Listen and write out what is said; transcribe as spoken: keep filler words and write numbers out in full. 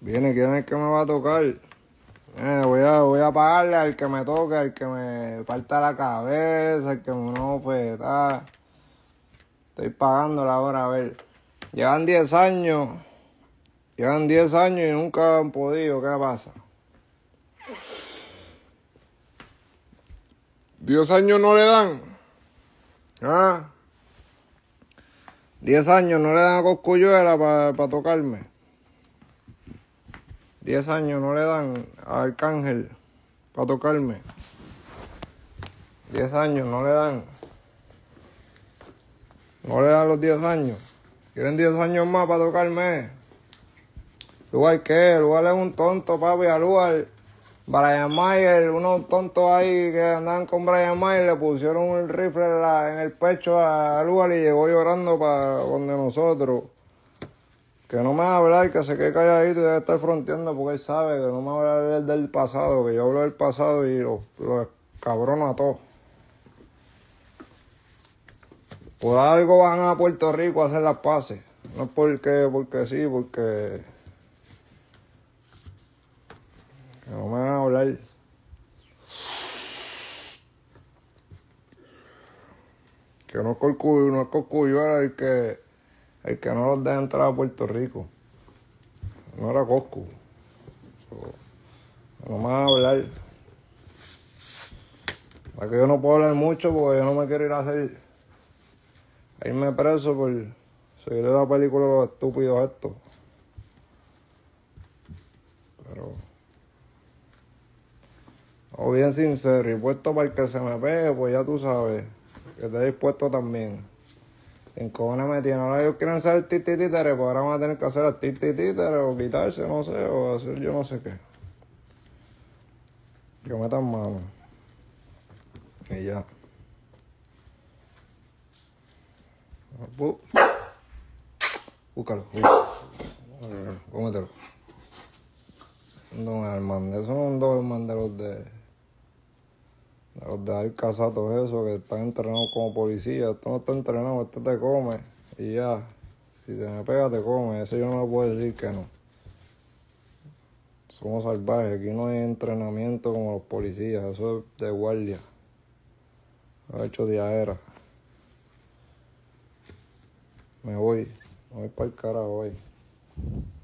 Viene, ¿quién es el que me va a tocar? Eh, voy, a, voy a pagarle al que me toque, al que me parta la cabeza, al que me no peta. Estoy pagándole ahora, a ver. Llevan diez años. Llevan diez años y nunca han podido. ¿Qué pasa? diez años no le dan. ¿Ah? diez años no le dan a Cosculluela para pa tocarme. diez años no le dan a Arcángel para tocarme. diez años no le dan. No le dan los diez años. Quieren diez años más para tocarme. Lugar qué, Lugar es un tonto, papi. A Lugar, Brian Mayer, unos tontos ahí que andaban con Brian Mayer, le pusieron un rifle en, la, en el pecho a Lugar y llegó llorando para donde nosotros. Que no me va a hablar, que se quede calladito y debe estar fronteando porque él sabe que no me va a hablar del pasado, que yo hablo del pasado y los lo cabrono a todos. Por algo van a Puerto Rico a hacer las paces. No es porque, porque sí, porque... Que no me van a hablar. Que no es Cosculluela, no es Cosculluela el que, el que no los deja entrar a Puerto Rico. No era Coscu. So, no me van a hablar. La que yo no puedo hablar mucho porque yo no me quiero ir a hacer... A irme preso por seguir la película de los estúpidos estos. Pero... O bien sincero y puesto para el que se me pegue, pues ya tú sabes. Que esté dispuesto también. Sin cojones me tienen. Ahora ellos quieren ser titi títere, pues ahora van a tener que hacer el titi títere o quitarse, no sé, o hacer yo no sé qué. Que metan mano. Y ya. Bú. Búscalo. Búscalo. Cómetelo. Un Don Armando. Eso no es un Don Armando de los de... De los de Alcazatos esos que están entrenados como policías. Esto no está entrenado, esto te come. Y ya. Si te me pega, te come. Eso yo no le puedo decir que no. Somos salvajes. Aquí no hay entrenamiento como los policías. Eso es de guardia. Lo he hecho diaera. Me voy. Me voy para el carajo hoy.